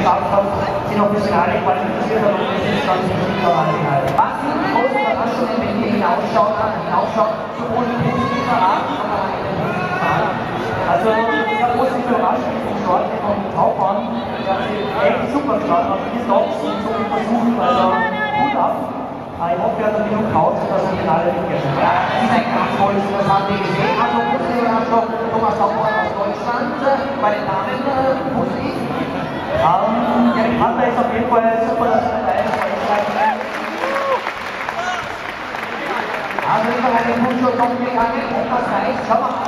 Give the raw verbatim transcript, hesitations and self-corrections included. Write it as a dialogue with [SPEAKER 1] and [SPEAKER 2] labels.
[SPEAKER 1] geschafft hat, sich noch fürs Finale qualifiziert hat und das ist ganz wichtig für alle Finale. Was sind die großen Überraschungen, wenn ihr hinausschaut, hinausschaut sowohl in positiver Art, aber auch in positiver Art? Also, das hat positiv überrascht vom Start von Taubmann, der hat sich echt super gestartet, hat vier Stops und so viel versucht, also gut ab. Ich hoffe, er hat dann genug Haut, dass er im Finale mitgeht. Ja, das ist ein ganz tolles, das haben wir gesehen. Also, positive Überraschung, Thomas Taubmann aus Deutschland, bei den Damen positiv. Um, ja, die Partner ist auf jeden Fall super, dass er dabei ist. Also, Österreich, der Punsch kommt gegangen, und das reicht. Schau mal.